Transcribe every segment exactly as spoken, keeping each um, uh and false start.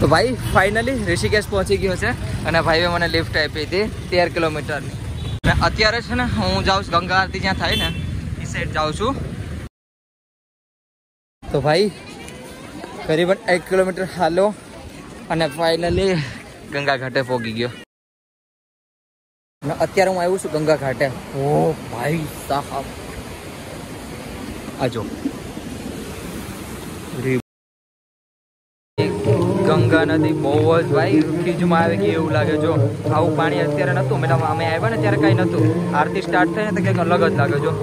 તો ભાઈ ફાઇનલી ઋષિકેશ પહોંચી ગયો છે અને ભાઈએ મને લિફ્ટ આપી હતી તેર કિલોમીટરની. અને અત્યારે છે ને હું જાઉં છું ગંગા આરતી જ્યાં થાય ને એ સાઈડ જાઉં છું. તો ભાઈ કરીબન એક કિલોમીટર હાલો અને ફાઇનલી ગંગા ઘાટે પહોંચી ગયો. અત્યારે હું આવ્યું છું ગંગા ઘાટે. ઓ ભાઈ સાહેબ આજો ગંગા નદી બહુ જ ભાઈ ખીજમાં આવે કે એવું લાગે. જો આવું પાણી અત્યારે નહોતું, મેડમ અમે આવ્યા ને ત્યારે કાંઈ નહોતું. આરતી સ્ટાર્ટ થાય ને તો કંઈક અલગ જ લાગે. જો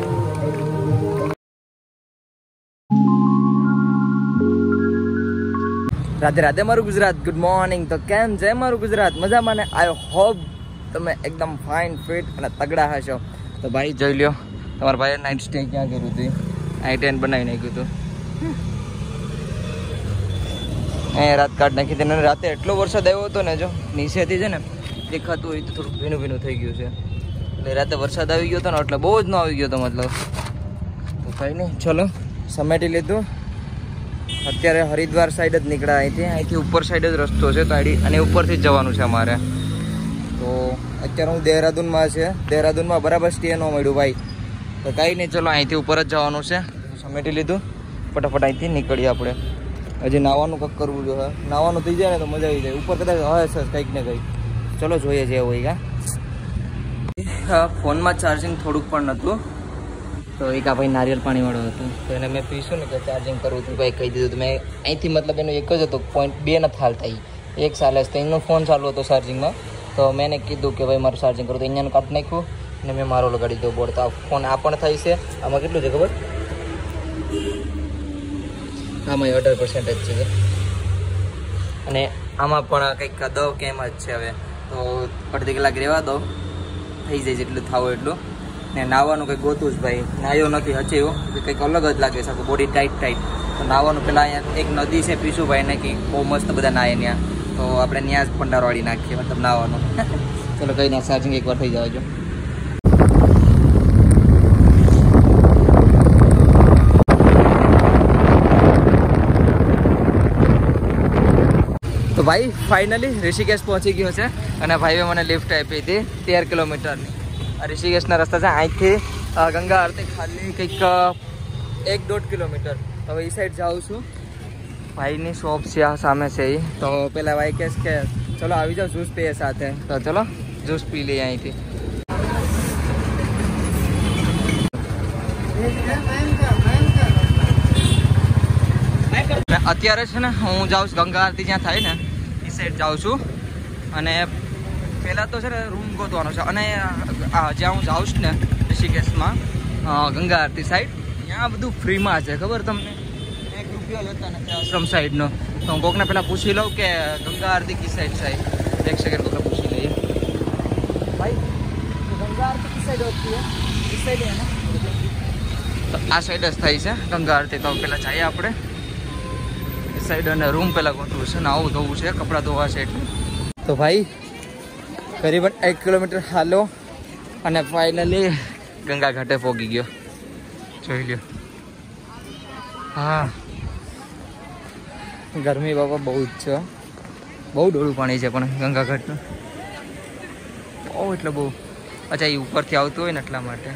રાધે રાધે મારું ગુજરાત. Good morning. તો કેમ છે મારું ગુજરાત? મજામાં ને? આઈ હોપ તમે એકદમ ફાઇન ફિટ અને તગડા હશો. તો ભાઈ જોઈ લ્યો તમારા ભાઈએ નાઇટ સ્ટે ક્યાં કર્યું હતું? નાઇટ ટેન્ટ બનાવી નાખ્યું હતું. અહીંયા રાત કાઢ નાખી હતી. રાતે એટલો વરસાદ આવ્યો હતો ને, જો નીચેથી છે ને દેખાતું હોય તો થોડુંક ભીનું ભીનું થઈ ગયું છે. એટલે રાતે વરસાદ આવી ગયો હતો ને એટલે બહુ જ ન આવી ગયો હતો મતલબ. તો કંઈ નહીં, ચલો સમેટી લીધું. અત્યારે હરિદ્વાર સાઈડ જ નીકળ્યા અહીંથી. અહીંથી ઉપર સાઈડ જ રસ્તો છે તો આડી અને ઉપરથી જ જવાનું છે અમારે. તો અત્યારે હું દેહરાદૂનમાં છે. દેહરાદૂનમાં બરાબર સ્ટે ન મળ્યું ભાઈ. તો કાંઈ નહીં, ચલો અહીંથી ઉપર જ જવાનું છે. સમેટી લીધું, ફટાફટ અહીંથી નીકળીએ આપણે. હજી નાવાનું કંઈક કરવું જોઈએ. નાવાનું થઈ જાય ને તો મજા આવી જાય. ઉપર કદાચ હોય સર કંઈક ને કંઈક. ચલો જોઈએ જે હોય. હા, ફોનમાં ચાર્જિંગ થોડુંક પણ નહોતું તો એક આ ભાઈ નારિયેલ પાણીવાળો હતું તો એને મેં પીશું ને કે ચાર્જિંગ કરવું હતું. ભાઈ કહી દીધું. તો મેં અહીંથી મતલબ એનો એક જ હતો, પોઈન્ટ બે નથી હાલતા. એક સાલે જ એનો ફોન ચાલુ હતો ચાર્જિંગમાં. તો મેં એને કીધું કે ભાઈ મારું ચાર્જિંગ કરું. તો અહીંયાનું કાઢી નાખ્યું અને મેં મારો લગાડી દીધો બોર્ડ. તો આ ફોન આ પણ થાય છે. આમાં કેટલું છે ખબર? આમાં અઢાર પર્સન્ટેજ છે અને આમાં પણ કંઈક દવ કેમ જ છે. હવે તો અડધી કલાક રહેવા દો, થઈ જાય જેટલું થાવો એટલું. ને નાવાનું કંઈક ગોતું જ ભાઈ. નાયો નથી હચેવો કે કંઈક અલગ જ લાગે છે. Body tight tight. તો નાવાનું પહેલાં અહીંયા એક નદી છે પીશુભાઈ ને કે બહુ મસ્ત બધા નાય ત્યાં. તો આપણે ત્યાં જ પંડાર વાળી નાખીએ મતલબ નાવાનું. ચલો કંઈ ના, ચાર્જિંગ એકવાર થઈ જવા જો. તો ભાઈ ફાઇનલી ઋષિકેશ પહોંચી ગયો છે અને ભાઈએ મને લિફ્ટ આપી હતી તેર કિલોમીટરની. ઋષિકેશના રસ્તા છે અહીંથી ગંગા આરતી ખાલી કંઈક એક દોઢ કિલોમીટર. હવે એ સાઈડ જાઉં છું. ભાઈની શોપ છે આ સામે છે એ. તો પેલા ભાઈ કહેશ કે ચલો આવી જાઓ જ્યુસ પીએ સાથે. તો ચલો જ્યુસ પી લઈએ અહીંથી. અત્યારે છે ને હું જાઉં છું ગંગા આરતી જ્યાં થાય ને એ સાઈડ જાઉં છું. અને પહેલાં તો છે ને રૂમ ગોતવાનો છે. અને જ્યાં હું જાઉં છું ને ઋષિકેશમાં ગંગા આરતી સાઈડ, ત્યાં બધું ફ્રીમાં છે. ખબર તમને? એક રૂપિયો લેતા નથી આશ્રમ સાઈડનો. તો હું કોકને પહેલાં પૂછી લઉં કે ગંગા આરતી કી સાઈડ સાઈડ. એક સેકન્ડ કોકને પૂછી લઈએ. ભાઈ ગંગા આરતી કી સાઈડ હોતી है? इस साइड है ना? તો આ સાઈડ જ થઈ છે ગંગા આરતી. તો પહેલાં જઈએ આપણે સાઈડ અને રૂમ પહેલાં ગોતવું છે ને આવું ધોવું છે, કપડાં ધોવા છે એટલે. તો ભાઈ કરીબન એક કિલોમીટર હાલો અને ફાઇનલી ગંગા ઘાટે પહોંચી ગયો. જોઈ લ્યો. હા, ગરમી બાબા બહુ જ છે. બહુ ડોળું પાણી છે પણ ગંગા ઘાટનું બહુ એટલે બહુ. અચ્છા, એ ઉપરથી આવતું હોય ને એટલા માટે.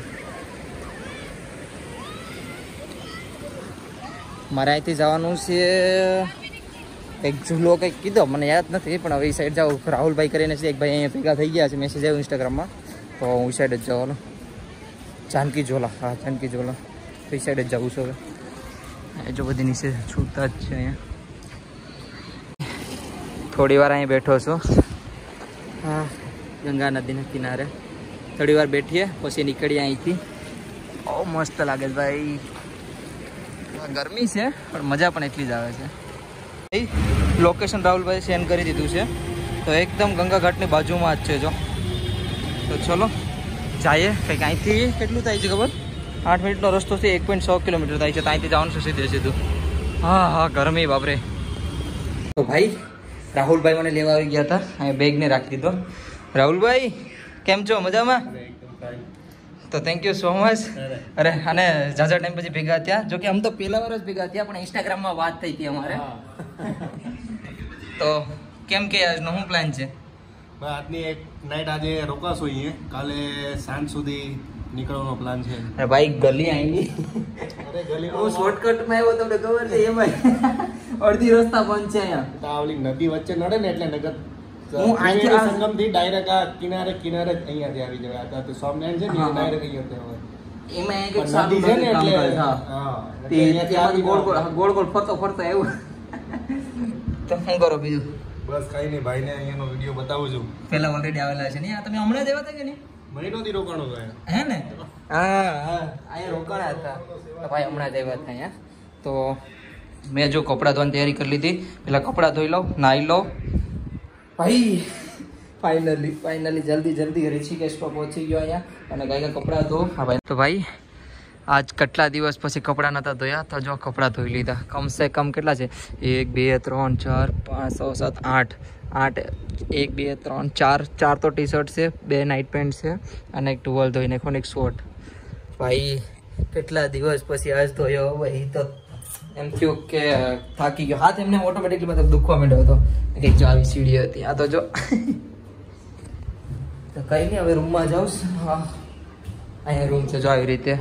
મારે અહીંથી જવાનું છે એક ઝૂલો કંઈક કીધો મને યાદ નથી પણ હવે એ સાઈડ જાઉં. રાહુલભાઈ કરીને છે એક ભાઈ અહીંયા ભેગા થઈ ગયા છે, મેસેજ આવ્યો ઇન્સ્ટાગ્રામમાં. તો હું એ સાઈડ જ જવાનું. જાનકી ઝોલા. હા, જાનકી ઝોલા. તો એ સાઈડ જ જવું છું હવે. એ જો બધી નીચે છૂટતા જ છે અહીંયા. થોડી વાર અહીં બેઠો છું. હા, ગંગા નદીના કિનારે થોડી વાર બેઠીએ પછી નીકળીએ અહીંથી. બહુ મસ્ત લાગે છે ભાઈ. ગરમી છે પણ મજા પણ એટલી જ આવે છે. લોકેશન રાહુલભાઈ સેન્ડ કરી દીધું છે. તો એકદમ ગંગા ઘાટની બાજુમાં જ છે જો. તો ચલો જઈએ. કંઈક અહીંથી કેટલું થાય છે ખબર? આઠ મિનિટનો રસ્તો છે. એક પોઈન્ટ સો કિલોમીટર થાય છે. તો અહીંથી જવાનું છે સીધે સીધું. હા હા, ગરમી બાપરે. તો ભાઈ રાહુલભાઈ મને લેવા આવી ગયા હતા. અહીંયા બેગને રાખી દીધો. રાહુલભાઈ કેમ છો? મજામાં? તો થેન્ક યુ સો મચ. અરે અને ઝાઝા ટાઈમ પછી ભેગા થયા. જો કે આમ તો પહેલા વાર જ ભેગા થયા પણ ઇન્સ્ટાગ્રામમાં વાત થઈ હતી અમારે. તો કેમ કે આજનો શું પ્લાન છે? આજની એક નાઈટ આજે રોકાશું અહીંયા, કાલે સાંજ સુધી નીકળવાનો પ્લાન છે. અરે ભાઈ ગલી આવી અરે ગલી હું શોર્ટકટમાં આવ્યો તમને ખબર છે એમાં અડધી રસ્તા બંધ છે અહીંયા. તો આ ઓલી નદી વચ્ચે નડે ને એટલે નગર હું અહીંથી આ સંગમ થી ડાયરેક્ટ આ કિનારે કિનારે જ અહીંયાથી આવી જવાય. તો સ્વામિનારાયણ છે ને ડાયરેક્ટ અહીંયા હોય એમાં એક સાદું છે ને એટલે હા તે અહીંયાથી ગોળ ગોળ ગોળ ગોળ ફરતો ફરતો આવ્યો. તો શું કરો બીજું? બસ કઈ નહીં, ભાઈને અહીંયાનો વિડીયો બતાવું છું. પેલા ઓલરેડી આવેલા છે ને આ તમે હમણાં જ આવ્યા હતા કે નહીં? મહિનોથી રોકાણો હતો હે ને? હા હા અહીંયા રોકાણા હતા તો ભાઈ હમણાં જ આવ્યા હતા અહીંયા. તો મેં જો કપડાં ધોવાની તૈયારી કરી લીધી. પેલા કપડાં ધોઈ લઉં, નાહી લઉં. ભાઈ ફાઇનલી ફાઇનલી જલ્દી જલ્દી ઋષિકેશ પર પહોંચી ગયો અહીંયા અને ગાય કપડાં ધો. હા ભાઈ તો ભાઈ આજ કેટલા દિવસ પછી કપડાં નહોતા ધોયા તો જો કપડાં ધોઈ લીધા. કમસે કમ કેટલા છે? એક બે ત્રણ ચાર પાંચ છ સાત આઠ આઠ એક બે ત્રણ ચાર ચાર તો ટી શર્ટ છે, બે નાઇટ પેન્ટ છે અને એક ટુવલ ધોઈ નાખો ને એક શોર્ટ. ભાઈ કેટલા દિવસ પછી આજ ધોયો. ભાઈ તો એમ થયું કે થાકી ગયો. હાથ એમને ઓટોમેટિકલી મતલબ દુખવા માંડ્યો હતો. કંઈક જો આવી સીડી હતી. આ તો જો તો કંઈ નહીં, હવે રૂમમાં જાઉં. હા અહીંયા રૂમ છે જો આવી રીતે.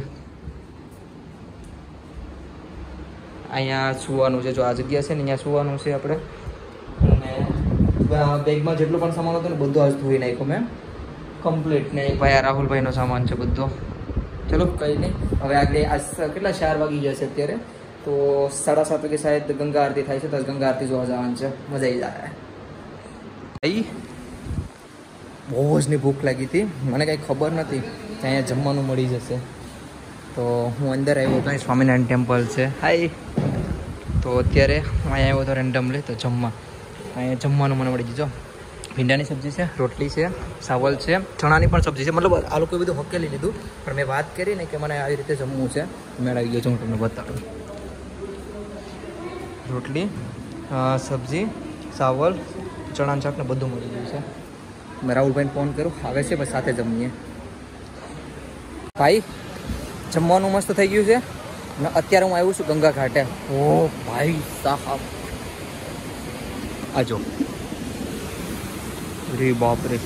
અહીંયા સુવાનું છે જો આ જગ્યા છે ને અહીંયા સુવાનું છે આપણે. અને બેગમાં જેટલું પણ સામાન હતું ને બધું આજ ધોઈ નાખ્યો મેં કમ્પ્લીટ. ને ભાઈ આ રાહુલભાઈનો સામાન છે બધો. ચલો કંઈ નહીં, હવે આગળ આજ કેટલા ચાર વાગી જશે અત્યારે તો સાડા સાત વાગે શાયદ ગંગા આરતી થાય છે તો ગંગા આરતી જોવા જવાનું છે. મજા આવી જાય. ભાઈ બહુ જ ની ભૂખ લાગી હતી. મને કાંઈ ખબર નથી કે અહીંયા જમવાનું મળી જશે તો હું અંદર આવ્યો હતો. સ્વામિનારાયણ ટેમ્પલ છે. હાય તો અત્યારે અહીંયા આવ્યો હતો રેન્ડમલી તો જમવા. અહીંયા જમવાનું મને મળી ગયું. ભીંડાની સબ્જી છે, રોટલી છે, ચાવલ છે, ચણાની પણ સબ્જી છે. મતલબ આ લોકોએ બધું હકેલી લીધું પણ મેં વાત કરી ને કે મને આવી રીતે જમવું છે. મેળવી ગયો છું, હું તમને બતાડું. રોટલી, સબ્જી, ચાવલ, ચણાનું શાક ને બધું મળી ગયું છે. મેં રાહુલભાઈને ફોન કર્યો, આવે છે બસ સાથે જમીએ. ભાઈ જમવાનું મસ્ત થઈ ગયું છે ને અત્યારે હું આવ્યું છું ગંગા ઘાટે. ઓ ભાઈ સાહેબ આજો રે બાપ રે,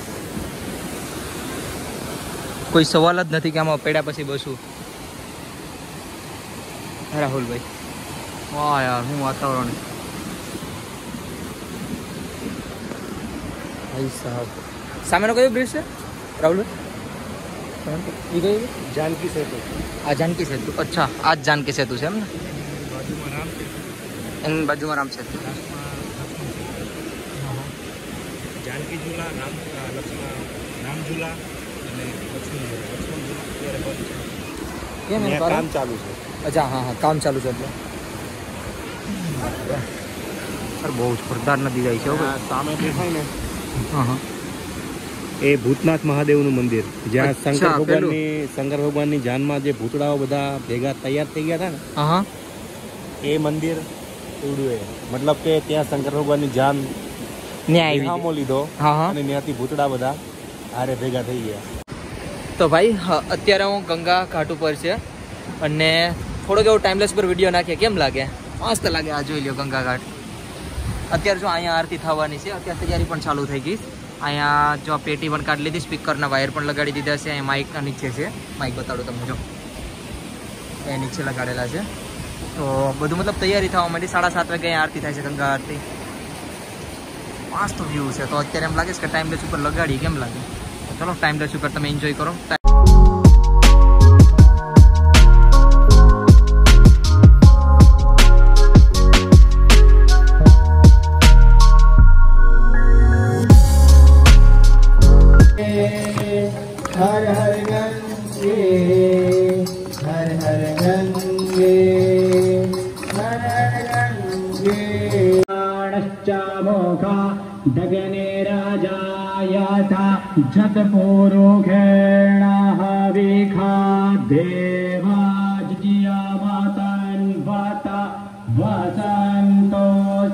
કોઈ સવાલ જ નથી કે આમાં પડ્યા પછી બસું. રાહુલભાઈ વાહ યાર હું વાતાવરણ. ભાઈ સાહેબ સામેનો કયો બ્રિજ છે રાહુલભાઈ? એ કયું? જાનકી સેતુ. આ જાનકી સેતુ. અચ્છા આ જ જાનકી સેતુ છે એમ ને? એની બાજુમાં રામ સેતુ. જાનકી ઝૂલા, રામ લક્ષ્મણ રામ ઝૂલા અને લક્ષ્મણ ઝૂલા. કેમ એનું કામ ચાલુ છે? અચ્છા હા હા કામ ચાલુ છે એટલે. સર બહુ જોરદાર નદી જાય છે. સામે દેખાય ને હા હા એ ભૂતનાથ મહાદેવનું મંદિર, જ્યાં શંકર ભગવાનની શંકર ભગવાનની જાનમાં જે ભૂતડાઓ બધા ભેગા તૈયાર થઈ ગયા હતા ને, હા એ મંદિર એવડું એ મતલબ કે ત્યાં શંકર ભગવાનની જાન ન્યાય લીધો અને ત્યાંથી ભૂતડા બધા હારે ભેગા થઈ ગયા. તો ભાઈ અત્યારે હું ગંગા ઘાટ ઉપર છે અને થોડોક એવો ટાઈમલેસ પર વિડીયો નાખીએ. કેમ લાગે? મસ્ત લાગે. આ જોઈ લ્યો ગંગા ઘાટ. અત્યારે જો અહીંયા આરતી થવાની છે. અત્યારે તૈયારી પણ ચાલુ થઈ ગઈ. અહીંયા જો પેટી પણ કાઢી લીધી, સ્પીકરના વાયર પણ લગાડી દીધા છે. અહીંયા માઇક નીચે છે. માઇક બતાડું તમને જો એ નીચે લગાડેલા છે. તો બધું મતલબ તૈયારી થવા માંડી. સાડા સાત વાગે અહીંયા આરતી થાય છે ગંગા આરતી. મસ્ત વ્યૂ છે. તો અત્યારે એમ લાગે છે કે ટાઈમ લેસ ઉપર લગાડી. કેમ લાગે? ચલો ટાઈમ લેસ ઉપર તમે એન્જોય કરો. હર હર ગંગે હર હર ગંગે હર હર ગંગે માણશ્ચામોખા દગને રાજાયથા જતપુરુષેણ હવિખા દેવાજ્યા માતન વાતા વસંતો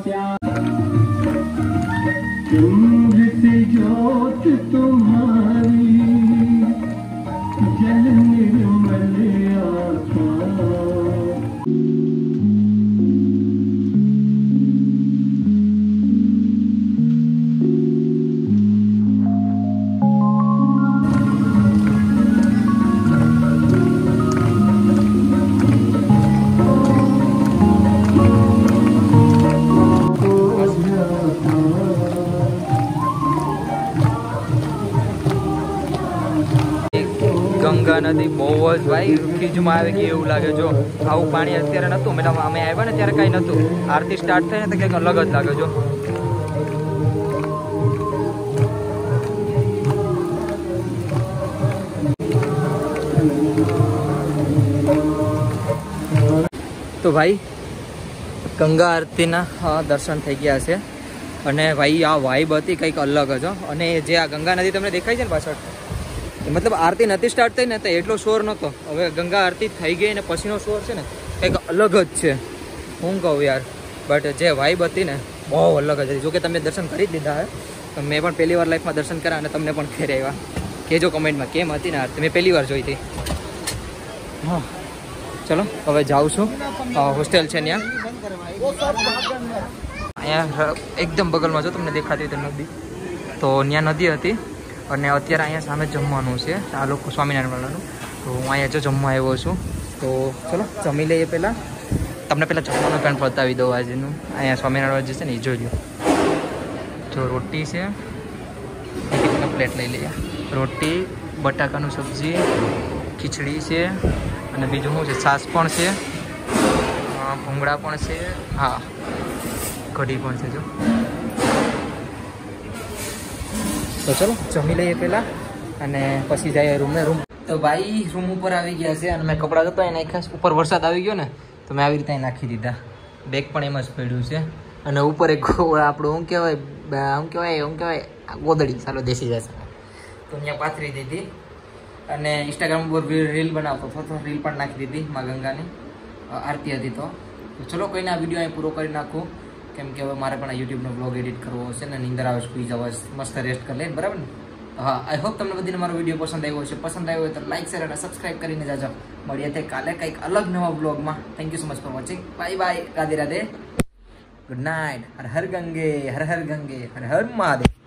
સ્યા જ્યોત તુમ્હારી જલ નિર્મલ આંખા. નદી બહુ જ ભાઈ ખીજમાં આવી ગઈ એવું લાગે. જો આવું પાણી અત્યારે નહોતું, મેડમ અમે આવ્યા ને ત્યારે કાંઈ નહોતું. આરતી સ્ટાર્ટ થઈ ને તો કંઈક અલગ જ લાગે. જો તો ભાઈ ગંગા આરતીના દર્શન થઈ ગયા છે. અને ભાઈ આ વાઇબ હતી કંઈક અલગ જ. અને જે આ ગંગા નદી તમને દેખાય છે ને પાછળ, મતલબ આરતી નથી સ્ટાર્ટ થઈ ને તો એટલો શોર નહોતો. હવે ગંગા આરતી થઈ ગઈ ને પછીનો શોર છે ને કંઈક અલગ જ છે. હું કહું યાર, બટ જે વાઇબ હતી ને બહુ અલગ જ હતી. જોકે તમે દર્શન કરી જ લીધા હે, મેં પણ પહેલી વાર લાઈફમાં દર્શન કર્યા અને તમને પણ ખેર આવ્યા. કહેજો કમેન્ટમાં કેમ હતી ને આરતી, મેં પહેલી વાર જોઈ હતી. હા ચલો હવે જાઉં છું. હોસ્ટેલ છે ત્યાં, અહીંયા એકદમ બગલમાં જો તમને દેખાતી હોય તો નદી, તો ત્યાં નદી હતી. અને અત્યારે અહીંયા સામે જમવાનું છે આ લોકો સ્વામિનારાયણ વાળાનું. તો હું અહીંયા જો જમવા આવ્યો છું. તો ચલો જમી લઈએ. પહેલાં તમને પહેલાં જમવાનું પણ બતાવી દઉં આજનું. અહીંયા સ્વામિનારાયણ જે છે ને એ જોઈ લો. જો રોટી છે, પ્લેટ લઈ લઈએ. રોટી, બટાકાનું સબ્જી, ખીચડી છે, અને બીજું શું છે, છાશ પણ છે, ભૂંગળા પણ છે, હા કઢી પણ છે. જો તો ચલો જમી લઈએ પહેલાં અને પછી જઈએ રૂમને. રૂમ તો ભાઈ રૂમ ઉપર આવી ગયા છે અને મેં કપડાં જતો એને ખાસ ઉપર વરસાદ આવી ગયો ને તો મેં આવી રીતે નાખી દીધા. બેગ પણ એમ જ પડ્યું છે. અને ઉપર એક આપણું શું કહેવાય શું કહેવાય શું કહેવાય ગોદડી, ચાલો દેશી જશે, તો અહીંયા પાથરી દીધી. અને ઇન્સ્ટાગ્રામ ઉપર રીલ બનાવતો હતો તો રીલ પણ નાખી દીધી માં ગંગાની આરતી હતી. તો ચલો કોઈને આ વિડીયો અહીં પૂરો કરી નાખું, કેમ કે હવે મારે પણ આ યુટ્યુબનો બ્લોગ એડિટ કરવો હશે ને નીંદર આવે, સુઈ જવા, મસ્ત રેસ્ટ કરી લે, બરાબર ને? હા, આઈ હોપ તમને બધીને મારો વિડીયો પસંદ આવ્યો હશે. પસંદ આવ્યો હોય તો લાઈક, શેર અને સબસ્ક્રાઈબ કરીને જાજો. મળીએ તે કાલે કંઈક અલગ નવા બ્લોગમાં. Thank you so much for watching. Bye bye, Radhe Radhe, good night. Har Har Gange, Har Har Gange, Har Har Mahadev.